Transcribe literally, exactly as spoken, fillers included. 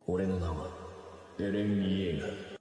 俺の名はエレン・イェーガー。